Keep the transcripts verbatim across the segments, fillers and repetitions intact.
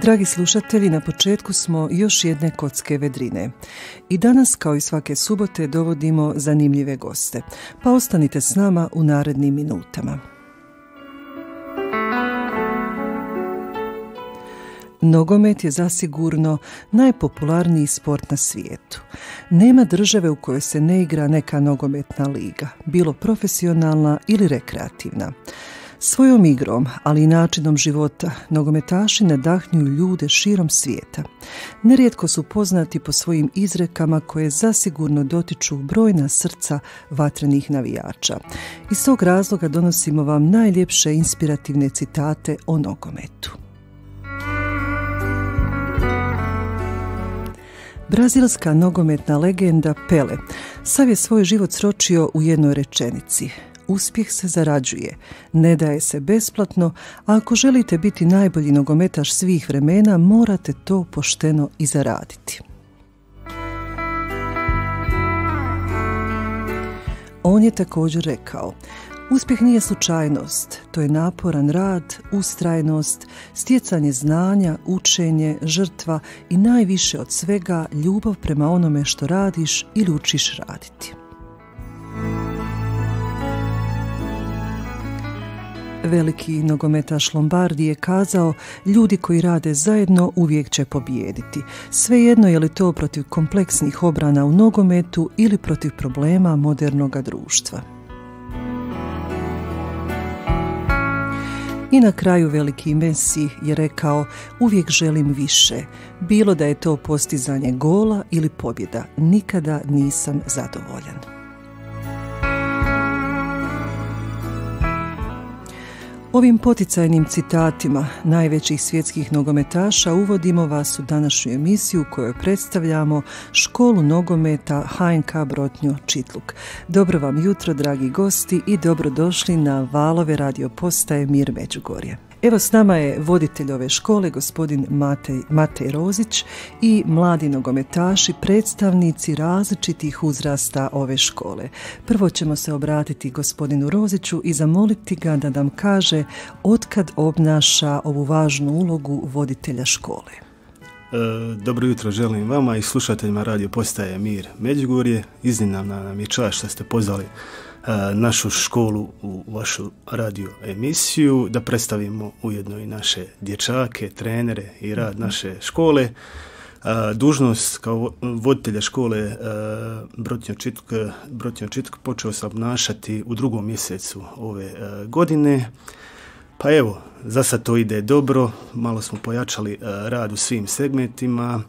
Dragi slušatelji, na početku smo još jedne kocke vedrine. I danas, kao i svake subote, dovodimo zanimljive goste. Pa ostanite s nama u narednim minutama. Nogomet je zasigurno najpopularniji sport na svijetu. Nema države u kojoj se ne igra neka nogometna liga, bilo profesionalna ili rekreativna. Svojom igrom, ali i načinom života, nogometaši nadahnjuju ljude širom svijeta. Nerijetko su poznati po svojim izrekama koje zasigurno dotiču brojna srca vatrenih navijača. Iz tog razloga donosimo vam najljepše inspirativne citate o nogometu. Brazilska nogometna legenda Pele sav je svoj život sročio u jednoj rečenici. Uspjeh se zarađuje, ne daje se besplatno, a ako želite biti najbolji nogometaš svih vremena, morate to pošteno i zaraditi. On je također rekao: uspjeh nije slučajnost, to je naporan rad, ustrajnost, stjecanje znanja, učenje, žrtva i najviše od svega ljubav prema onome što radiš ili učiš raditi. Veliki nogometaš Lombardi je kazao: ljudi koji rade zajedno uvijek će pobijediti. Svejedno je li to protiv kompleksnih obrana u nogometu ili protiv problema modernog društva. I na kraju veliki Messi je rekao: uvijek želim više. Bilo da je to postizanje gola ili pobjeda, nikada nisam zadovoljan. Ovim poticajnim citatima najvećih svjetskih nogometaša uvodimo vas u današnju emisiju u kojoj predstavljamo školu nogometa H N K Brotnjo Čitluk. Dobro vam jutro, dragi gosti, i dobrodošli na valove radio postaje Mir Međugorje. Evo, s nama je voditelj ove škole, gospodin Matej, Matej Rozić, i mladi nogometaši, predstavnici različitih uzrasta ove škole. Prvo ćemo se obratiti gospodinu Roziću i zamoliti ga da nam kaže otkad obnaša ovu važnu ulogu voditelja škole. E, dobro jutro želim vama i slušateljima radio postaje Mir Međugorje. Iznimna nam je čast što ste pozvali našu školu u vašu radio emisiju, da predstavimo ujedno i naše dječake, trenere i rad naše škole. Dužnost kao voditelja škole Brotnjo Čitluk, Brotnjo Čitluk počeo sam obnašati u drugom mjesecu ove godine. Pa evo, za sad to ide dobro, malo smo pojačali rad u svim segmentima.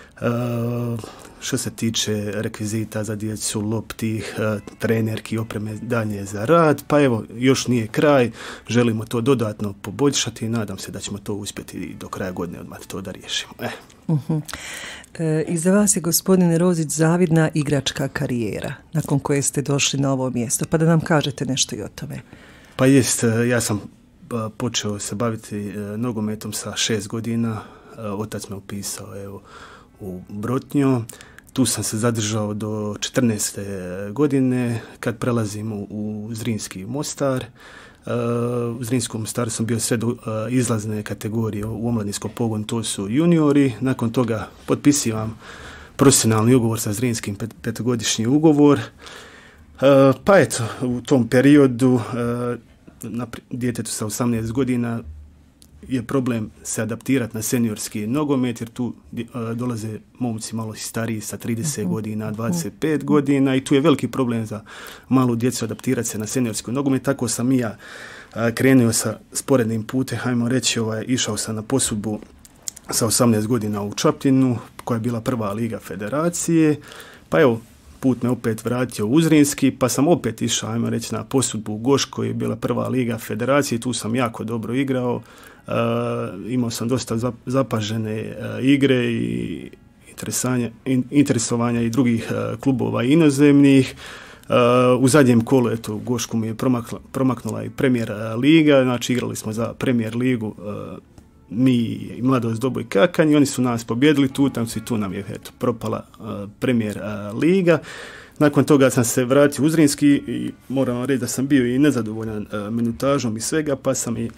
Što se tiče rekvizita za djecu, loptih, trenerki, opreme dalje za rad, pa evo, još nije kraj, želimo to dodatno poboljšati i nadam se da ćemo to uspjeti do kraja godine odmah to da riješimo. Eh. Uh-huh. E, iza vas je, gospodine Rozić, zavidna igračka karijera, nakon koje ste došli na ovo mjesto, pa da nam kažete nešto i o tome. Pa jest, ja sam počeo se baviti nogometom sa šest godina, otac me upisao, evo, u Brotnjo. Tu sam se zadržao do četrnaeste godine kad prelazim u, u Zrinski Mostar. Uh, u Zrinskom Mostaru sam bio sve do uh, izlazne kategorije u omladinskom pogonu, to su juniori. Nakon toga potpisivam profesionalni ugovor sa Zrinskim, pet, petogodišnji ugovor. Uh, pa eto, u tom periodu uh, na djetetu sa osamnaest godina je problem se adaptirati na seniorski nogomet, jer tu uh, dolaze momci malo stariji sa trideset godina, dvadeset pet godina, i tu je veliki problem za malu djecu adaptirati se na seniorski nogomet. Tako sam i ja uh, krenuo sa sporednim putem, hajmo reći, ovaj, išao sam na posudbu sa osamnaest godina u Čapljinu, koja je bila prva liga federacije, pa evo, put me opet vratio u Zrinski, pa sam opet išao, ajmo reći, na posudbu u Goš, koja je bila prva liga federacije, tu sam jako dobro igrao. Uh, imao sam dosta zapažene uh, igre i in, interesovanja i drugih uh, klubova inozemnih. Uh, u zadnjem kolu, eto, Gošku mi je promakla, promaknula i Premier liga, znači igrali smo za Premier ligu uh, mi i Mladost Doboj Kakanj, i oni su nas pobjedili tu, tam su i tu nam je, eto, propala uh, Premier uh, liga. Nakon toga sam se vratio u Zrinski i moram reći da sam bio i nezadovoljan uh, minutažom i svega, pa sam i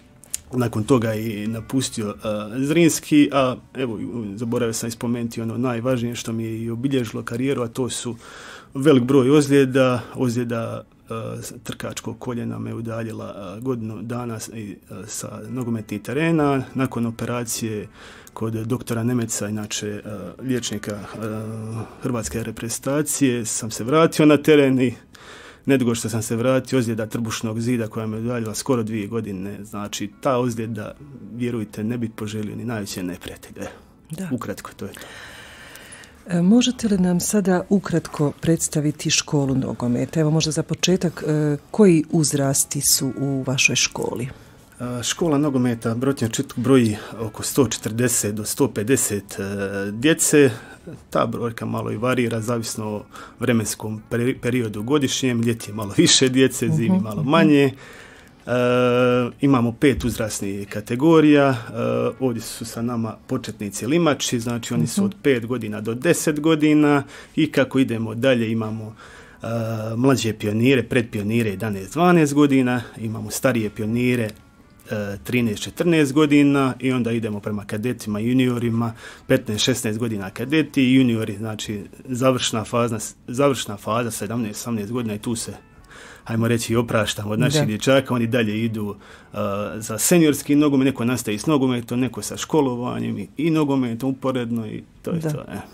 nakon toga i napustio uh, Zrinski, a evo, zaboravio sam spomenuti ono najvažnije što mi je i obilježilo karijeru, a to su velik broj ozljeda, ozljeda uh, trkačkog koljena me udaljila uh, godinu dana uh, sa nogometnih terena. Nakon operacije kod doktora Nemeca, inače uh, liječnika uh, hrvatske reprezentacije, sam se vratio na teren i nedugo što sam se vratio, ozljeda trbušnog zida koja me udaljila skoro dvije godine. Znači, ta ozljeda, vjerujte, ne bi poželio ni najveće neprijatelje. Ukratko, to je to. E, možete li nam sada ukratko predstaviti školu nogometa? Evo možda za početak, e, koji uzrasti su u vašoj školi? Škola nogometa Brotnja Čitluk broji oko sto četrdeset do sto pedeset uh, djece. Ta brojka malo i varira, zavisno o vremenskom peri- periodu godišnjem. Ljeti je malo više djece, zimi malo manje. Uh, imamo pet uzrasnih kategorija. Uh, ovdje su sa nama početnici limači, znači oni su od pet godina do deset godina i kako idemo dalje imamo uh, mlađe pionire, predpionire jedanaest dvanaest godina, imamo starije pionire trinaest četrnaest godina i onda idemo prema kadetima, juniorima, petnaest šesnaest godina kadeti i juniori, znači završna faza, završna faza sedamnaest osamnaest godina i tu se, hajmo reći, opraštamo od naših dječaka. Oni dalje idu uh, za seniorski nogomet, neko nastaje s nogometom, neko sa školovanjem i, i nogometom uporedno i to je da. to. Eh.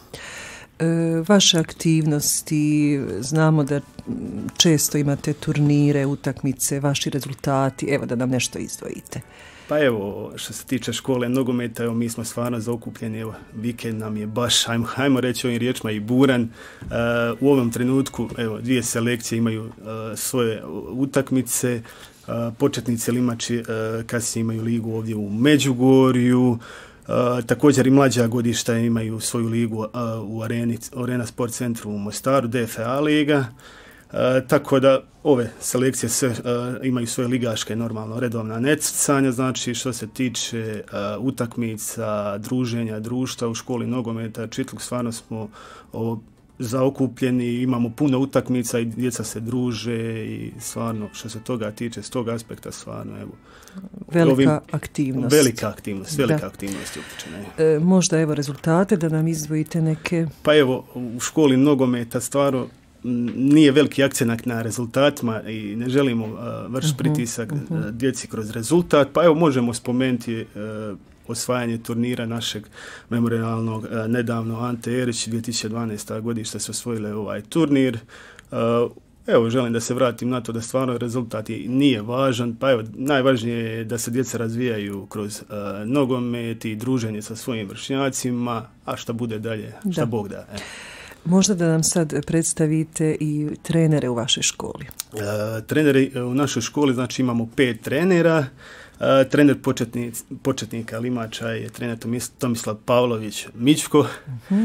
Vaše aktivnosti, znamo da često imate turnire, utakmice, vaši rezultati, evo da nam nešto izdvojite. Pa evo, što se tiče škole nogometa, evo mi smo stvarno zaokupljeni, evo vikend nam je baš, hajmo, hajmo reći ovim riječima, i buran. Uh, u ovom trenutku, evo, dvije selekcije imaju uh, svoje utakmice, uh, početnici limači uh, kasnije imaju ligu ovdje u Međugorju. Uh, također i mlađa godišta imaju svoju ligu uh, u areni, Arena Sport Centru u Mostaru, D F A liga. Uh, tako da ove selekcije sve uh, imaju svoje ligaške normalno redovna natjecanja, znači što se tiče uh, utakmica, druženja, društva u školi nogometa Čitluk, stvarno smo uh, zaokupljeni, imamo puno utakmica i djeca se druže i stvarno što se toga tiče, s tog aspekta stvarno evo. Velika ovim, aktivnost. Velika aktivnost, velika da. aktivnost je uključena. E, možda evo rezultate da nam izdvojite neke. Pa evo, u školi nogometa stvarno nije veliki akcenat na rezultatima i ne želimo uh, vršiti uh-huh, pritisak uh-huh. djeci kroz rezultat. Pa evo možemo spomenuti uh, osvajanje turnira našeg memorialnog uh, nedavno Ante Erić, dvije tisuće dvanaeste. godište su osvojile ovaj turnir. Uh, Evo, želim da se vratim na to da stvarno rezultat nije važan, pa evo, najvažnije je da se djeca razvijaju kroz uh, nogomet i druženje sa svojim vršnjacima, a šta bude dalje, šta da. Bog da. E. Možda da nam sad predstavite i trenere u vašoj školi. Uh, treneri u našoj školi, znači imamo pet trenera. Uh, trener početnik, početnika limača je trener Tomislav Pavlović Mičko. Uh-huh.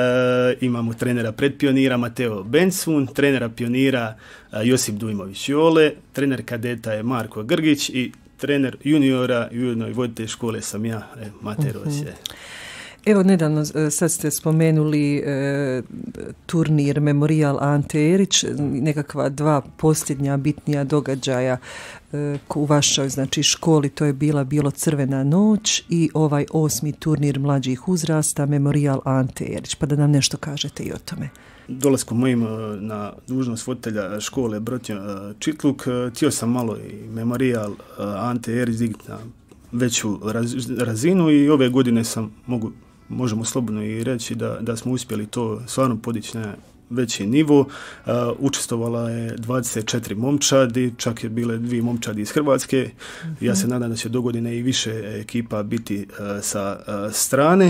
Uh, imamo trenera predpionira Mateo Bensun, trenera pionira uh, Josip Dujmović Jole, trener kadeta je Marko Grgić i trener juniora i ujedno i voditelj škole sam ja, e, Mate Rosje. Uh-huh. Evo, nedavno sad ste spomenuli e, turnir Memorial Ante Erić, nekakva dva posljednja bitnija događaja e, u vašoj, znači, školi, to je bila bilo Crvena noć i ovaj osmi turnir mlađih uzrasta Memorial Ante Erić, pa da nam nešto kažete i o tome. Dolaskom mojim na dužnost voditelja škole Brotnja Čitluk, htio sam malo i Memorial Ante Erić dignuti na veću raz, razinu i ove godine sam mogu možemo slobodno i reći da, da smo uspjeli to stvarno podići na veći nivo. Uh, učestvovala je dvadeset četiri momčadi, čak je bile dvije momčadi iz Hrvatske. Mm-hmm. Ja se nadam da će do godine i više ekipa biti uh, sa uh, strane.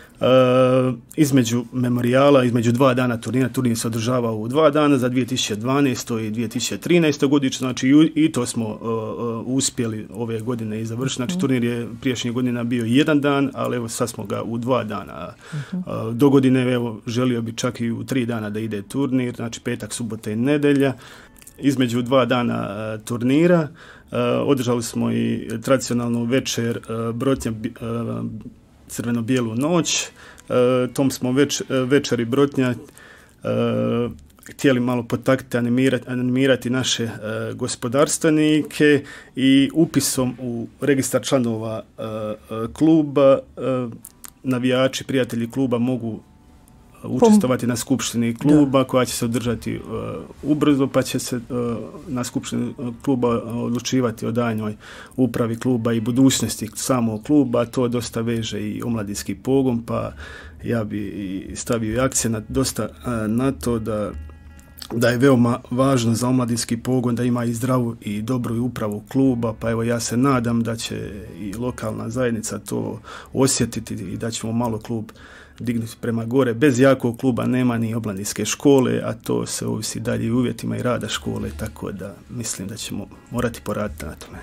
Uh, između memorijala, između dva dana turnira, turnir se održavao u dva dana za dvije tisuće dvanaestu i dvije tisuće trinaestu godišnje, znači i, i to smo uh, uh, uspjeli ove godine i završiti. Znači turnir je prijašnjih godina bio jedan dan, ali evo sad smo ga u dva dana. Uh, do godine evo želio bi čak i u tri dana da ide turnir, znači petak, subota i nedjelja. Između dva dana uh, turnira uh, održali smo i tradicionalnu večer uh, Brotnja uh, Crveno-bijelu noć. E, tom smo več, večeri Brotnja e, htjeli malo potaknuti, animirati, animirati naše e, gospodarstvenike i upisom u registar članova e, e, kluba e, navijači, prijatelji kluba mogu učestvovati na skupštini kluba, da, koja će se održati uh, ubrzo, pa će se uh, na skupštini kluba odlučivati o daljnjoj upravi kluba i budućnosti samog kluba. To dosta veže i omladinski pogon, pa ja bi stavio i akcent dosta uh, na to da da je veoma važno za omladinski pogon da ima i zdravu i dobru upravu kluba, pa evo ja se nadam da će i lokalna zajednica to osjetiti i da ćemo malo klub dignuti prema gore. Bez jakog kluba nema ni omladinske škole, a to se ovisi dalje u uvjetima i rada škole, tako da mislim da ćemo morati poraditi na tome.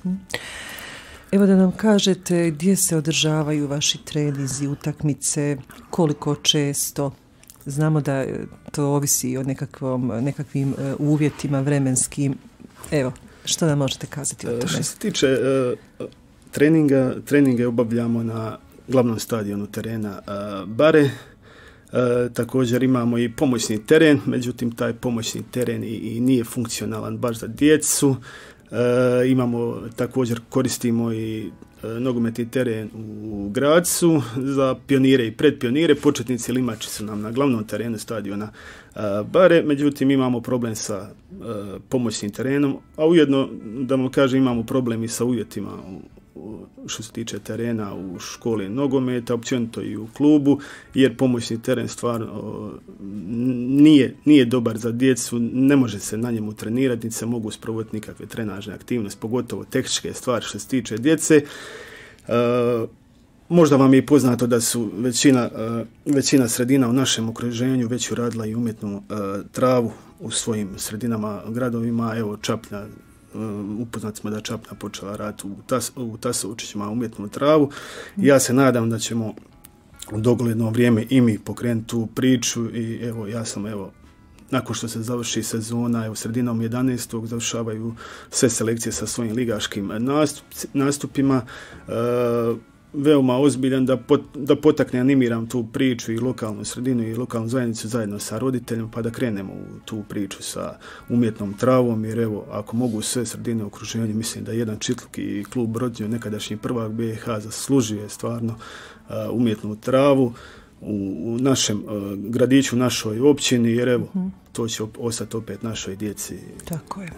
Evo da nam kažete gdje se održavaju vaši treninzi, utakmice, koliko često. Znamo da to ovisi o nekakvom, nekakvim uh, uvjetima vremenskim. Evo, što nam možete kazati o tome? Što se tiče uh, treninga, treninge obavljamo na glavnom stadionu terena uh, Bare. Uh, također imamo i pomoćni teren, međutim taj pomoćni teren i, i nije funkcionalan baš za djecu. Uh, imamo, također koristimo i uh, nogometni teren u Gracu za pionire i predpionire. Početnici limači su nam na glavnom terenu stadiona uh, Bare, međutim imamo problem sa uh, pomoćnim terenom, a ujedno da vam kažem imamo problem i sa uvjetima u što se tiče terena u školi nogometa, općenito i u klubu, jer pomoćni teren stvarno nije, nije dobar za djecu, ne može se na njemu trenirati, niti se mogu sprovoditi nikakve trenažne aktivnosti, pogotovo tehničke stvari što se tiče djece. E, možda vam je poznato da su većina, većina sredina u našem okruženju već uradila i umjetnu e, travu u svojim sredinama, gradovima. Evo Čapna, upoznati smo da Čapna počela raditi u, tas, u Tasovčićima umjetnu travu. Ja se nadam da ćemo u dogledno vrijeme i mi pokrenuti tu priču i evo ja sam evo nakon što se završi sezona, evo sredinom jedanaestog završavaju sve selekcije sa svojim ligaškim nastup, nastupima. E, veoma ozbiljan da, pot, da potakne, animiram tu priču i lokalnu sredinu i lokalnu zajednicu zajedno sa roditeljima, pa da krenemo u tu priču sa umjetnom travom, jer evo, ako mogu sve sredine u okruženju, mislim da jedan Čitluk i klub Brotnjo, nekadašnji prvak B i H, zaslužuje stvarno uh, umjetnu travu u, u našem uh, gradiću, našoj općini, jer evo, mm-hmm. to će op- ostati opet našoj djeci. Tako je.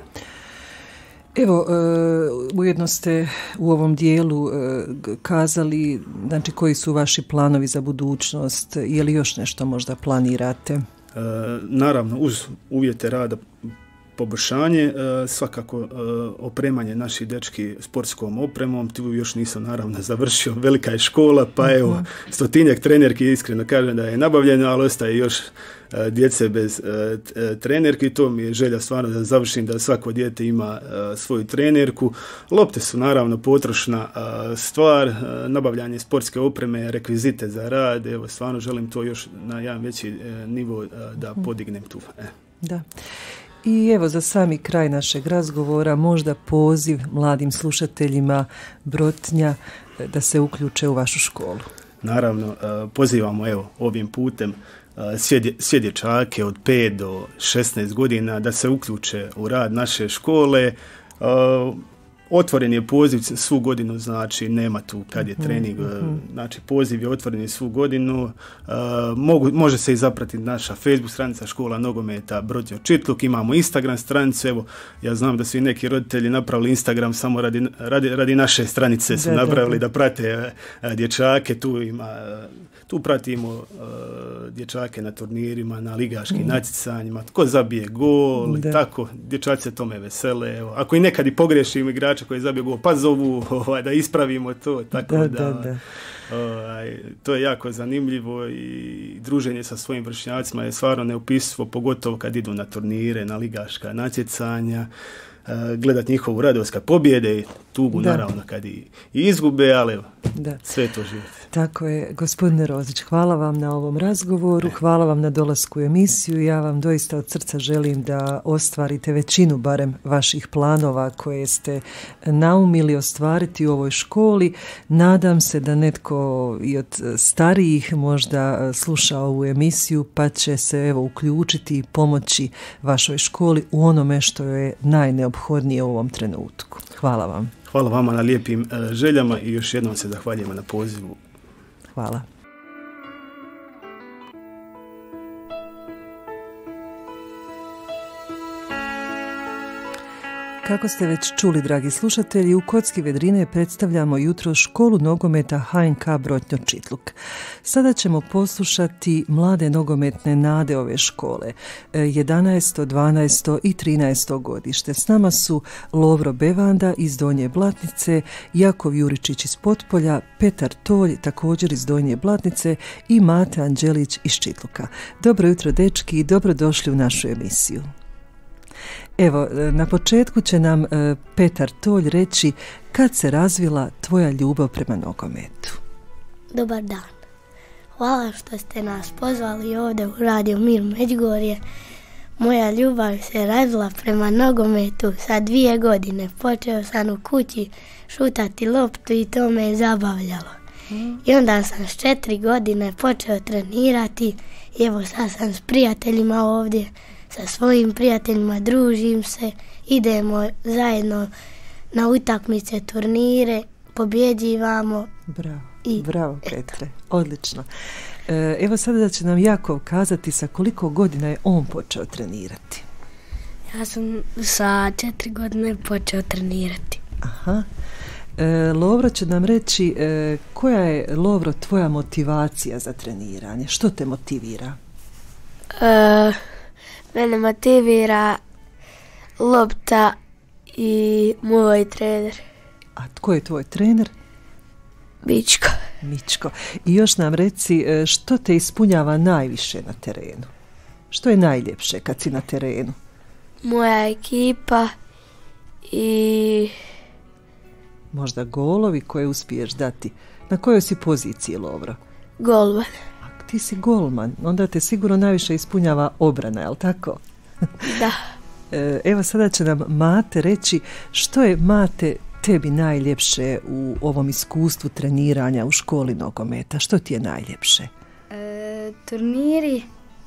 Evo, ujedno ste u ovom dijelu kazali, znači, koji su vaši planovi za budućnost, je li još nešto možda planirate? E, naravno, uz uvjete rada poboljšanje, svakako opremanje naših dečki sportskom opremom, tu još nisam naravno završio, velika je škola, pa uh-huh. evo, stotinjak trenerki, iskreno kažem da je nabavljeno, ali ostaje još djece bez trenerki, to mi je želja stvarno da završim, da svako dijete ima svoju trenerku. Lopte su naravno potrošna stvar, nabavljanje sportske opreme, rekvizite za rad, evo stvarno želim to još na jedan veći nivo da podignem tu. E. Da. I evo za sami kraj našeg razgovora možda poziv mladim slušateljima Brotnja da se uključe u vašu školu. Naravno, pozivamo evo ovim putem sve dječake od pet do šesnaest godina da se uključe u rad naše škole. Otvoren je poziv svu godinu, znači nema tu kad je trening, mm-hmm. znači poziv je otvoren svu godinu. Uh, mogu, može se i zapratiti naša Facebook stranica Škola nogometa Brotnjo Čitluk, imamo Instagram stranicu, evo ja znam da su i neki roditelji napravili Instagram samo radi, radi, radi naše stranice su da, napravili da, da. da prate uh, dječake, tu ima tu pratimo uh, dječake na turnirima, na ligaškim mm. natjecanjima, tko zabije gol da. i tako, dječaci se tome vesele, evo. Ako i nekad i pogrešimo igrača koji je zabio gol, pa zovu ovaj, da ispravimo to, tako da, da, da. Ovaj, to je jako zanimljivo i druženje sa svojim vršnjacima je stvarno neopisivo, pogotovo kad idu na turnire, na ligaška natjecanja. gledati njihovu radost kad pobjede, tugu da. Naravno kad i, i izgube, ali evo, da. Sve to život. Tako je, gospodine Rozić, hvala vam na ovom razgovoru, hvala vam na dolasku u emisiju. Ja vam doista od srca želim da ostvarite većinu barem vaših planova koje ste naumili ostvariti u ovoj školi. Nadam se da netko i od starijih možda sluša ovu emisiju pa će se evo uključiti i pomoći vašoj školi u onome što je najneophodnije u ovom trenutku. Hvala vam. Hvala vama na lijepim uh, željama i još jednom se zahvaljujemo na pozivu. Hvala. Kako ste već čuli, dragi slušatelji, u Kocki Vedrine predstavljamo jutro školu nogometa H N K Brotnjo Čitluk. Sada ćemo poslušati mlade nogometne nade ove škole, jedanaesto, dvanaesto i trinaesto godište. S nama su Lovro Bevanda iz Donje Blatnice, Jakov Juričić iz Potpolja, Petar Tolj također iz Donje Blatnice i Mate Anđelić iz Čitluka. Dobro jutro, dečki, i dobrodošli u našu emisiju. Evo, na početku će nam Petar Tolj reći kad se razvila tvoja ljubav prema nogometu. Dobar dan. Hvala što ste nas pozvali ovdje u Radio Mir Međugorje. Moja ljubav se razvila prema nogometu sa dvije godine. Počeo sam u kući šutati loptu i to me je zabavljalo. Mm. I onda sam s četiri godine počeo trenirati i evo sad sam s prijateljima ovdje. Sa svojim prijateljima družim se, idemo zajedno na utakmice, turnire, pobjeđivamo. Bravo, i, bravo Petre, odlično. E, evo sada da će nam Jakov kazati sa koliko godina je on počeo trenirati. Ja sam sa četiri godine počeo trenirati. Aha. E, Lovro će nam reći e, koja je, Lovro, tvoja motivacija za treniranje? Što te motivira? E... Mene motivira lopta i moj trener. A tko je tvoj trener? Mičko. Mičko. I još nam reci što te ispunjava najviše na terenu? Što je najljepše kad si na terenu? Moja ekipa i... Možda golovi koje uspiješ dati. Na kojoj si poziciji, Lovro? Golman. Ti si golman, onda te sigurno najviše ispunjava obrana, je li tako? Da. Evo sada će nam Mate reći što je, Mate, tebi najljepše u ovom iskustvu treniranja u školi nogometa. Što ti je najljepše? E, turniri,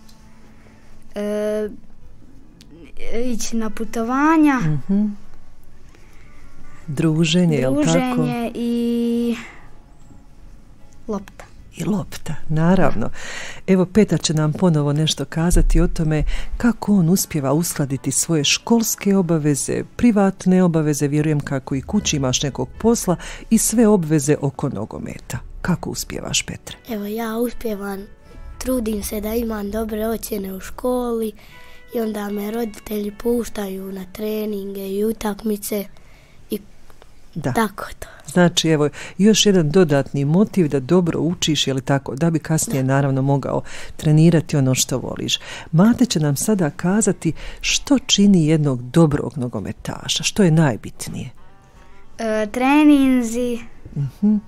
e, ići na putovanja, uh-huh. druženje, je li tako? Druženje i lopta. I lopta, naravno. Evo, Petar će nam ponovo nešto kazati o tome kako on uspijeva uskladiti svoje školske obaveze, privatne obaveze, vjerujem kako i kući imaš nekog posla i sve obveze oko nogometa. Kako uspijevaš, Petre? Evo, ja uspijevam, trudim se da imam dobre ocjene u školi i onda me roditelji puštaju na treninge i utakmice i da. Tako to. Znači, evo, još jedan dodatni motiv da dobro učiš, je li tako, da bi kasnije naravno mogao trenirati ono što voliš. Mate će nam sada kazati što čini jednog dobrog nogometaša, što je najbitnije. E, treninzi, uh-huh.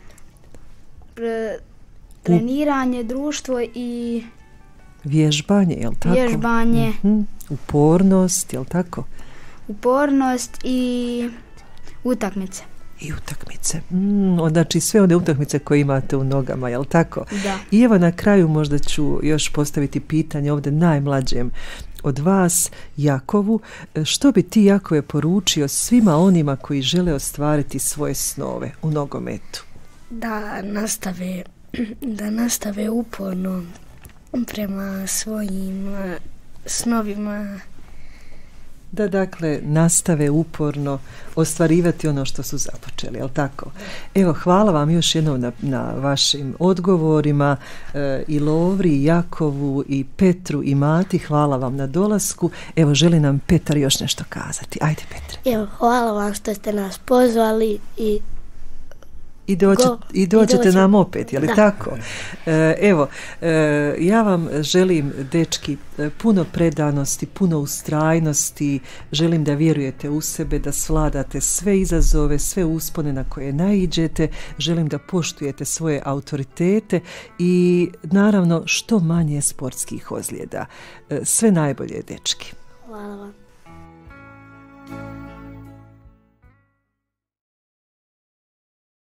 Pre, treniranje, društvo i... Vježbanje, je li tako? Vježbanje. Uh-huh. Upornost, je li tako? Upornost i utakmice. I utakmice. Mm, znači sve one utakmice koje imate u nogama, je li tako? Da. I evo na kraju možda ću još postaviti pitanje ovdje najmlađem od vas, Jakovu. Što bi ti, Jakove, poručio svima onima koji žele ostvariti svoje snove u nogometu? Da nastave, da nastave uporno prema svojim snovima. Da, dakle, nastave uporno ostvarivati ono što su započeli, jel tako? Evo, hvala vam još jednom na, na vašim odgovorima, e, i Lovri, i Jakovu, i Petru, i Mati, hvala vam na dolasku. Evo, želi nam Petar još nešto kazati. Ajde, Petre. Evo, hvala vam što ste nas pozvali i I, dođe, Go, i dođete i nam opet, je li da. tako? E, evo, e, ja vam želim, dečki, puno predanosti, puno ustrajnosti, želim da vjerujete u sebe, da svladate sve izazove, sve uspone na koje naiđete, želim da poštujete svoje autoritete i naravno što manje sportskih ozljeda. E, sve najbolje, dečki. Hvala vam.